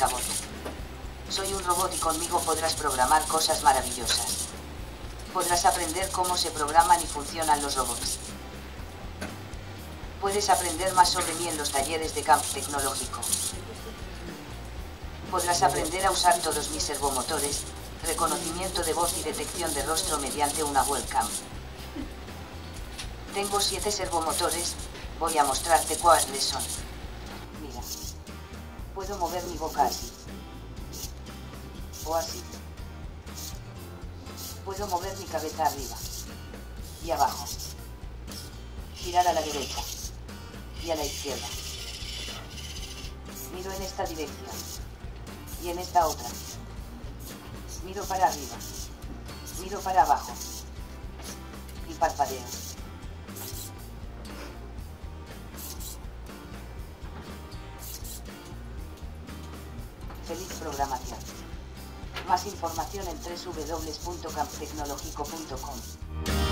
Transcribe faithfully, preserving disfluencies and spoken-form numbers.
Robótica Bot. Soy un robot y conmigo podrás programar cosas maravillosas. Podrás aprender cómo se programan y funcionan los robots. Puedes aprender más sobre mí en los talleres de camp tecnológico. Podrás aprender a usar todos mis servomotores, reconocimiento de voz y detección de rostro mediante una webcam. Tengo siete servomotores, voy a mostrarte cuáles son. Mira. Puedo mover mi boca así. O así. Puedo mover mi cabeza arriba. Y abajo. Girar a la derecha. Y a la izquierda. Miro en esta dirección. Y en esta otra. Miro para arriba. Miro para abajo. Y parpadeo. Feliz programación. Más información en doble u doble u doble u punto camp tecnológico punto com.